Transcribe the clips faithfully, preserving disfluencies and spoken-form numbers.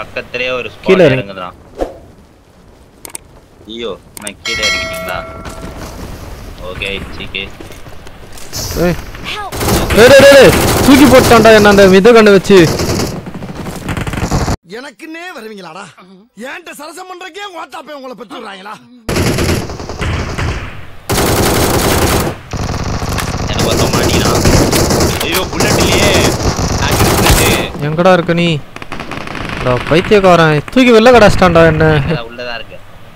பக்கத்துலயே ஒரு ஸ்பாட் இறங்குறான். ஐயோ நான் கீழே இறங்கிட்டீங்களா? ஓகே சீக்கே. ஏய் டேய் டேய் தூக்கி போட்டான்டா என்ன அந்த வித கண்ணு வச்சு. எனக்குன்னே வருவீங்களாடா? ஏன்ட்ட சரசம் பண்றக்கே ஓட்டாப்பே உங்களை பெற்றுறாங்களா? எனக்கு வந்த மாட்டினா. ஐயோ புல்லட்லயே எங்கடா இருக்க நீ? டா பைத்தியக்காரன் தூக்கி வெல்ல கடாஸ்டான்டா என்ன. உள்ளதா இருக்கு.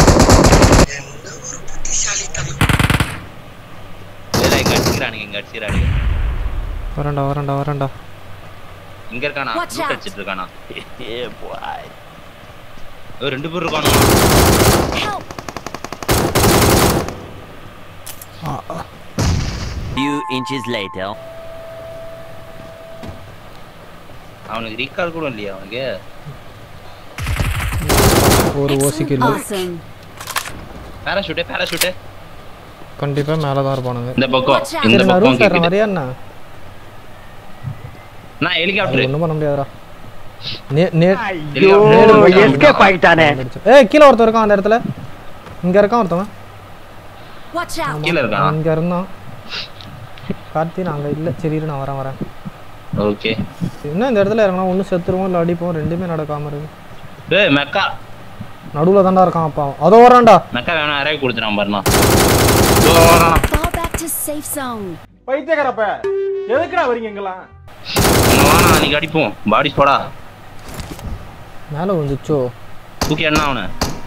ஏடா இங்க அடிக்குறானுங்க இங்க அடிக்குறானுங்க. வரேன்டா வரேன்டா வரேன்டா. இங்க இருக்கானா? லூட் அடிச்சிட்டு இருக்கானா? ஏ பாய். ஓ ரெண்டு பேர் இருக்கானோ? Few inches later. அவனுக்கு ரீகால் கூட இல்லையா அவனுக்கு? ஒரு ஓசிக்கு இல்ல. பாராசூட் பாராசூட் கண்டிப்பா மேல தான் இருப்பானுங்க. இந்த பக்கம் இந்த பக்கம் கேக்குது. வரியா என்ன? நான் ஹெலிகாப்டர் ஒண்ணும் பண்ண முடியாதுடா. நே நே எஸ்கேப் ஆயிட்டானே. ஏய் கீழ ஒருத்தன் இருக்கான் அந்த இடத்துல. இங்க இருக்கான் ஒருத்தன். Watch out. கீழ இருக்கான். அங்க இருந்தான். கார்த்தி நாங்க இல்ல சரி இரு நான் வரேன் வரேன். ஓகே. என்ன இந்த இடத்துல இறங்கனா ஒன்னு செத்துருவோம் இல்ல அடிப்போம் ரெண்டுமே நடக்காம இருக்கு. டேய் மெக்கா நடுவுல தான்டா இருக்கான் அப்பா. அதோ வரான்டா. மெக்கா வேணா அரே கொடுத்துறான் பாருடா. தோ வரான். Fall back to safe zone. பைத்தியக்காரப்ப எதுக்குடா வரீங்க இங்கலாம்? வாடா நீ அடிப்போம். பாடி ஸ்பாடா. மேல வந்துச்சோ. தூக்கி என்ன அவன?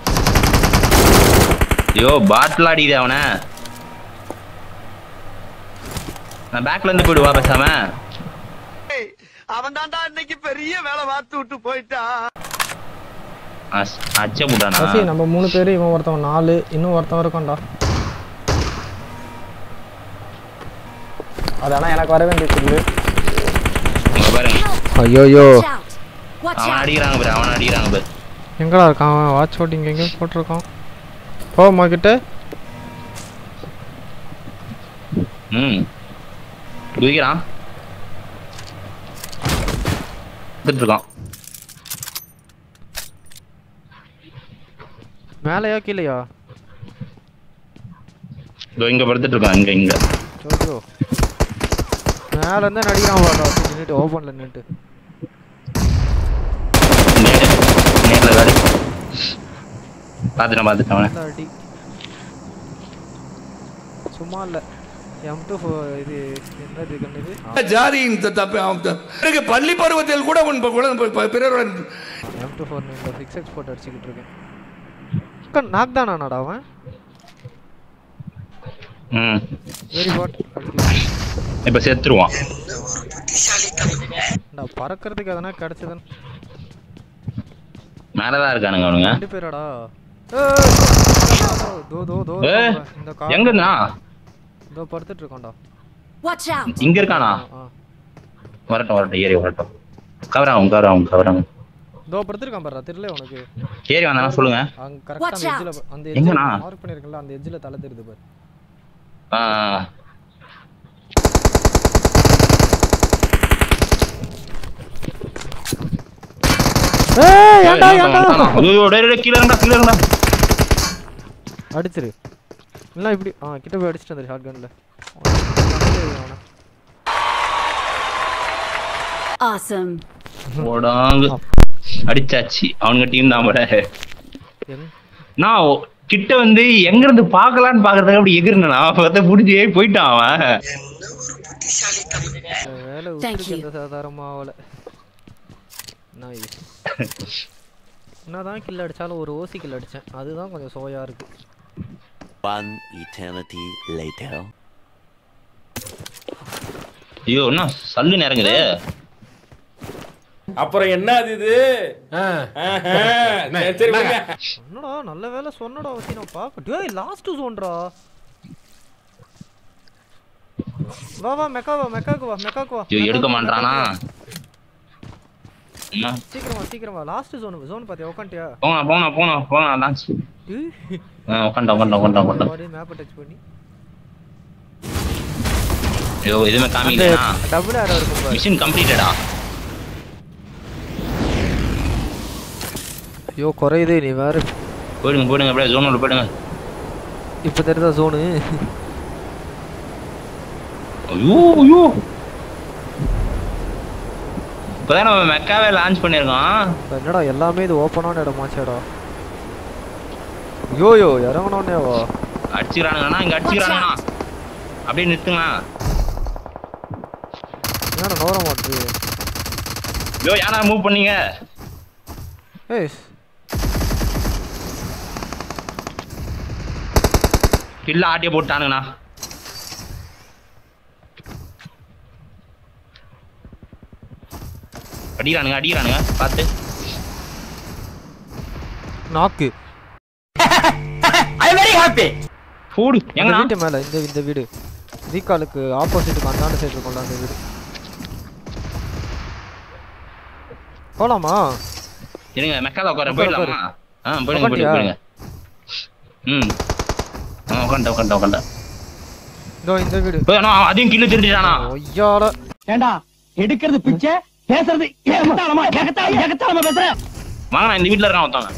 ஐயோ பாட்டில் அடிக்குது அவன. நான் பேக்ல இருந்து போய்டு வா பேசாம. அவன் தான்டா இன்னைக்கு பெரிய வேலை பார்த்து விட்டு போயிட்டான். அச்ச முடானா. சரி நம்ம மூணு பேர் இவன் ஒருத்தன் நாலு இன்னும் ஒருத்தன் இருக்கான்டா. அதானே எனக்கு வர வேண்டியது. இங்க பாருங்க. ஐயோயோ அவன் அடிக்குறாங்க பாரு அவன் அடிக்குறாங்க பாரு. எங்கடா இருக்கான் அவன்? வாட்ச் அவுட் இங்க எங்க போட்டுருக்கான். போமா கிட்ட. ம் குதிக்கிறான். இருக்கான். மேலையா கீழயா? இதோ இங்க படுத்துட்டு இருக்கான் இங்க இங்க. சோஜோ மேல இருந்து நடிக்கிறான் வாடா. நின்னு ஓபன்ல நின்னு. நேர்ல காடி. பாத்துறேன் பாத்துறேன் அவனை. அடி. சும்மா இல்ல. எம் டூ இது என்னது கண்ணது? ஜாதியின் தப்பே ஆம். எனக்கு பள்ளி பருவத்தில் கூட உன் கூட பிறரோட எம் டூ ஃபோர் இந்த சிக்ஸ் எக்ஸ் போட்டு அடிச்சிட்டு இருக்கேன். கன் நாக் தானாடா அவன்? ம் வெரி பாட். இப்ப செத்துருவான். நான் பறக்கிறதுக்கு எதனா கிடைச்சதன். மேல தான் இருக்கானுங்க அவனுங்க. ரெண்டு பேரடா. ஏய் தோ தோ தோ இந்த கார் எங்கண்ணா? தோ படுத்துட்டு இருக்கான்டா. Watch out. இங்க இருக்கானா? வரட்டும் வரட்டும் ஏறி வரட்டும். கவர் ஆகும் கவர் ஆகும் கவர் ஆகும். தோ படுத்துட்டு பாறா தெரியல உனக்கு. ஏறி வந்தானா சொல்லுங்க. அங்க கரெக்ட்டா அந்த எட்ஜ்ல அந்த எட்ஜ்ல மார்க் பண்ணிருக்கல அந்த எட்ஜ்ல தலை தெரியுது பாரு. ஆ ஏய் ஏண்டா ஏண்டா. ஐயோ டேய் டேய் கீழ இறங்கடா கீழ இறங்கடா. அடிச்சிரு. இல்ல இப்படி ஆ கிட்ட போய் அடிச்சிட்டு வந்து ஷாட் கன்ல. Awesome. ஓடாங்க. அடிச்சாச்சு. அவங்க டீம் தான் போட. நான் கிட்ட வந்து எங்க இருந்து பார்க்கலாம்னு பாக்குறதுக்கு அப்படி எகிரனா அப்பத புடிச்சு போயிட்டான் அவன். என்ன ஒரு புத்திசாலித்தனம். வேலை உட்ருக்கு இந்த சாதாரணமாவல. நைஸ். என்னதான் கில் அடிச்சாலும் ஒரு ஓசி கில் அடிச்சேன். அதுதான் கொஞ்சம் சோயா இருக்கு. One eternity later. ஐயோ என்ன சல்லு நேரங்குது. அப்புறம் என்ன அது இது? என்னடா நல்ல வேலை சொன்னடா ஓசி நான் பாக்க. டேய் லாஸ்ட் ஜோன்டா. வா வா மெக்கா வா மெக்காக்கு வா மெக்காக்கு வா. ஐயோ எடுக்க மாட்டறானா? சீக்கிரம் வா சீக்கிரம் வா. லாஸ்ட் ஜோன் ஜோன் பாத்தியா உட்கார்ந்தியா? போங்க போங்க போங்க போங்க லான்ச். ஆ உட்கார்ந்தா உட்கார்ந்தா உட்கார்ந்தா உட்கார்ந்தா. பாடி மேப் டச் பண்ணி. ஐயோ இதுமே காமிக்கலனா? டபுள் ஆரோ இருக்கு பாரு. மிஷன் கம்ப்ளீட்டடா. ஐயோ குறையுது நீ வேற. போயிடுங்க போயிடுங்க அப்படியே ஜோன் உள்ள போயிடுங்க. இப்போ தெரியுதா ஜோனு? ஐயோ ஐயோ இப்போதான் நம்ம மெக்காவே லான்ச் பண்ணியிருக்கோம். என்னடா எல்லாமே இது ஓப்பனான இடமாச்சேடா. ஐயோ யோ இறங்கணுன்னேவா அடிச்சுக்கிறானுங்கண்ணா இங்கே அடிச்சுக்கிறாங்கண்ணா. அப்படியே நிறுத்துங்க. என்னடா நோர மாட்டுது. ஐயோ யாரா மூவ் பண்ணீங்க? ஏய் கில்ல ஆட்டிய போட்டானுங்கண்ணா. அடிக்கிறானுங்க அடிக்கிறானுங்க பார்த்து. நாக்கு ஐ வெரி ஹாப்பி. போடு எங்க எங்க வீட்டு மேல இந்த இந்த வீடு ரீகாலுக்கு ஆப்போசிட்டுக்கு அந்தாண்ட சைடு இருக்கும்ல அந்த வீடு. போலாமா? இருங்க மெக்கால உட்கார போயிடலாமா? ஆ போயிடுங்க போயிடுங்க போயிடுங்க. ம் ஆ உட்காந்துட்டேன் உட்காந்துட்டேன் உட்காந்துட்டேன். இதோ இந்த வீடு. அதையும் கில்லு திருடிட்டானா? ஐயாட ஏண்டா எடுக்கிறது பிச்சை பேசுறது ஏகத்தாளமா ஏகத்தாளமா ஏகத்தாளமா பேசுற. வாங்க நான் இந்த வீட்ல இருக்கான் ஒருத்தவங்க.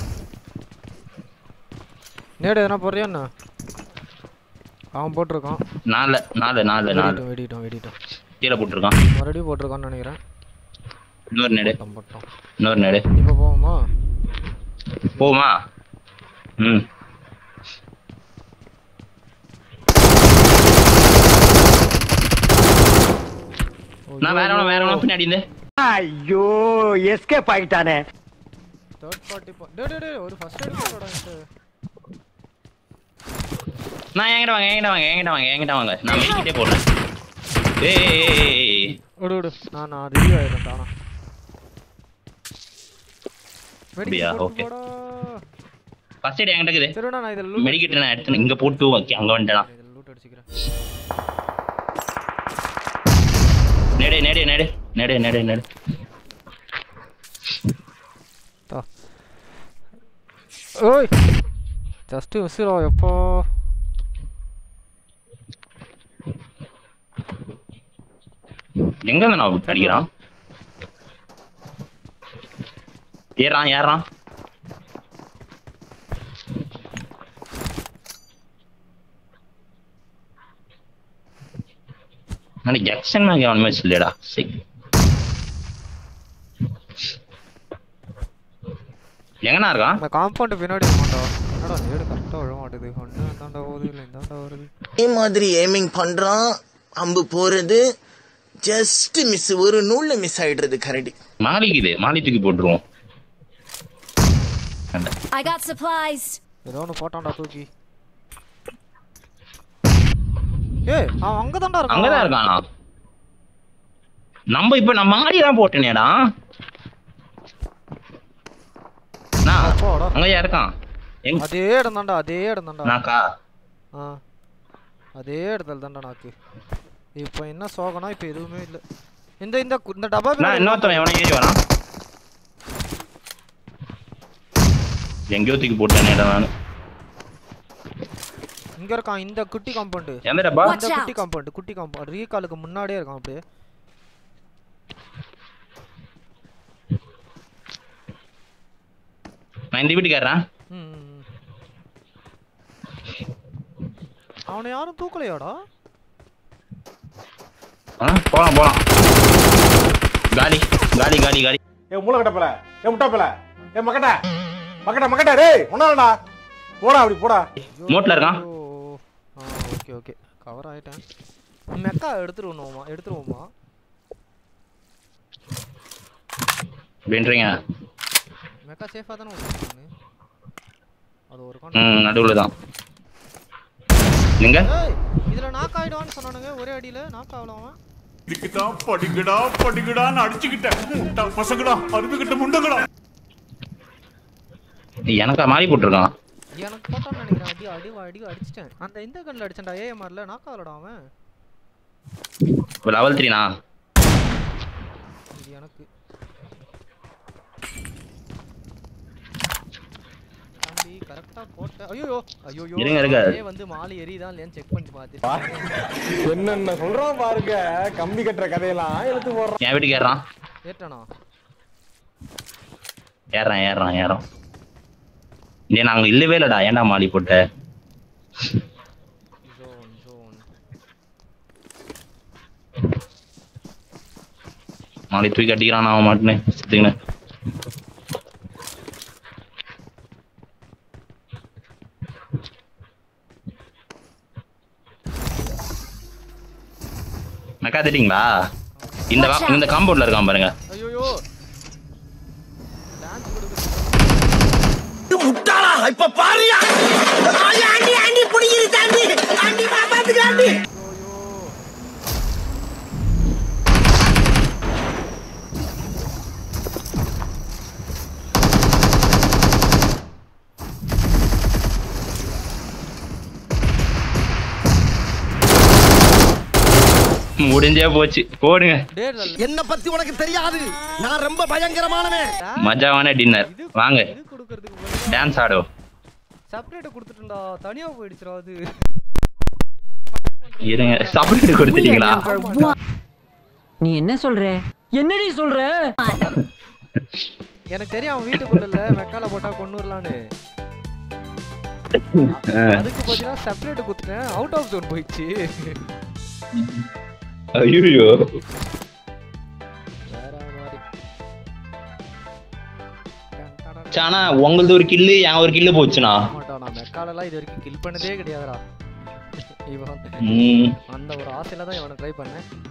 நேடு எதனா போடுறியா என்ன? அவன் போட்டிருக்கான். நாலு நாலு நாலு நாலு வெடிட்டோம் வெடிட்டோம் கீழே போட்டிருக்கான். மறுபடியும் போட்டிருக்கான்னு நினைக்கிறேன். இன்னொரு நேடு போட்டோம். இன்னொரு நேடு. இப்போ போவோமா? போமா. ம் நான் வேற ஒன்று வேற ஒன்று பின்னாடி இருந்து. ஐயோ எஸ்கேப் ஆயிட்டானே. தேர்ட் பார்ட்டி டே டே டே ஒரு ஃபர்ஸ்ட் எய்ட் போடா இந்த. நான் என்கிட்ட வாங்க என்கிட்ட வாங்க என்கிட்ட வாங்க என்கிட்ட வாங்க நான் மெடிக்கிட்டே போடுறேன். ஏய் ஓடு ஓடு நான் நான் ரிவ்யூ ஆயிரேன் தானா. அப்படியா? ஓகே ஃபர்ஸ்ட் எய்ட் என்கிட்ட இருக்குது. சரிடா நான் இத மெடிக்கிட்ட நான் எடுத்து இங்க போட்டு அங்க வந்துட்டேனா. இத லூட் அடிச்சிக்கிறேன். நேடு நேடு நேடு நேடு நேடு நேடு. தா ஓய் ஜஸ்ட் மிஸ்ரா எப்போ எங்க நான் அடிக்கிறான்? ஏறான் ஏறான். நான் ஜாக்சன் மேக அவனுமே இல்லடா. சரி எங்கனா இருக்கான்? நான் காம்பவுண்ட் பின்னாடி வரமாட்டா. என்னடா நேடு கரெக்டா விழ மாட்டேது. ஒண்ணு அந்தாண்ட போகுது இல்ல இந்தாண்ட வருது. இதே மாதிரி ஏமிங் பண்றான். அம்பு போறது ஜஸ்ட் மிஸ். ஒரு நூல்ல மிஸ் ஆயிடுறது கரடி. மாலிக்குது மாலி தூக்கி போட்டுருவோம். I got supplies. ஏதோ ஒன்று போட்டான்டா தூக்கி. ஏய் அவன் அங்க தான்டா இருக்கான். அங்கதான் இருக்கானா? நம்ம இப்ப நான் மாடி தான் போட்டேனேடா. நான் போடா. அங்கயா இருக்கான்? எங்க? அதே இடம் தான்டா அதே இடம் தான்டா. நாக்கா? ஆ அதே இடத்துல தான்டா நாக்கு. இப்போ என்ன சோகனா இப்போ எதுவுமே இல்ல. இந்த இந்த இந்த டப்பா நான் இன்னொருத்தவன் எவனோ ஏறி வரான். எங்கேயோ தூக்கி போட்டேனேடா நான். இங்க இருக்கான் இந்த குட்டி காம்பவுண்ட். எந்த டப்பா? இந்த குட்டி காம்பவுண்ட் குட்டி காம்பவுண்ட் ரீகாலுக்கு முன்னாடியே இருக்கான் அப்படியே. நான் இந்த வீட்டுக்கு ஏறேன். ம் அவனை யாரும் தூக்கலையாடா? ஆ போலாம் போலாம். காலி காலி காலி காலி. ஏ மூளை கட்டப்பல ஏ முட்டாப்பல ஏ மக்கட்ட மக்கட்ட மக்கட்ட டேய் ஒண்ணாடா போடா அப்படி போடா. மோட்ல இருக்கான். ஆ ஓகே ஓகே கவர் ஆயிட்டேன். மெக்கா எடுத்துருவோமா எடுத்துருவோமா? வென்றீங்க. மெக்கா சேஃபா தான ஓடுது. அது ஒரு ம் நடுவுல தான். நீங்க ஏய் இதுல நாக் ஆயிடுவான்னு சொன்னானுங்க ஒரே அடியில நாக் ஆவலாம். இதுக்கு தான் படிங்கடா படிங்கடான்னு அடிச்சுக்கிட்டேன். முட்டா பசங்கடா அருமைக்கிட்ட முண்டங்கடா. எனக்கு மாறி போட்டுருக்கான். எனக்கு போட்டான்னு நினைக்கிறேன். அடி அடி அடி அடிச்சிட்டேன். அந்த இந்த கன்ல அடிச்சேன்டா ஏஎம்ஆர்ல நாக் ஆவலடா அவன். லெவல் த்ரீ னா? இது எனக்கு தம்பி கரெக்ட்டா போட்ட. ஐயோ ஐயோ இருங்க இருங்க. ஏ வந்து மாலி எரியுதா இல்லையான்னு செக் பண்ணி பாத்து. என்னென்ன சொல்றான் பாருங்க. கம்பி கட்டற கதையெல்லாம் எடுத்து போறான். என் வீட்டுக்கு ஏறான். ஏறட்டானா? ஏறான் ஏறான் ஏறான். ஏன் நாங்க இல்லவே இல்லடா, ஏன்டா மாலி போட்ட? ஜோன் ஜோன் மாலி தூக்கி அடிக்கிறான் அவன் மாட்டுன்னு சுத்திங்கன்னு. மெக்கா திட்டீங்களா? இந்த இந்த காம்பவுண்ட்ல இருக்கான் பாருங்க. ஐயோ டான்ஸ் கொடுக்குது. முட்டாளா இப்ப பாருயா. ஆண்டி ஆண்டி புடிங்கிரு தாண்டி. Aunty பாப்பாத்துக்கு aunty. முடிஞ்சே போச்சு, போடுங்க. என்ன பத்தி உனக்கு தெரியாது, நான் ரொம்ப பயங்கரமானவன். மஜாவான டின்னர் வாங்க, இது கொடுக்கிறதுக்கு டான்ஸ் ஆடுவோம். செப்பரேட் கொடுத்துட்டா, தனியா போயிடுச்சுடா அது. இருங்க, செப்பரேட் கொடுத்துட்டீங்களா? நீ என்ன சொல்ற? என்னடி சொல்ற? எனக்கு தெரியும் அவன் வீட்டுக்குள்ள இல்ல, மெக்கால போட்டா கொன்னூர்லான்னு. அதுக்கு பதிலா செப்பரேட் கொடுத்துட்டேன், அவுட் ஆஃப் ஜோன் போயிடுச்சு. ஐயோ சானா, உங்களது ஒரு கில்லு, என் ஒரு கில்லு போச்சுனா. நான் மெக்காலலாம் இது வரைக்கும் கில் பண்ணதே கிடையாதுடா. இவன் அந்த ஒரு ஆசையில தான் இவனை ட்ரை பண்ணேன்.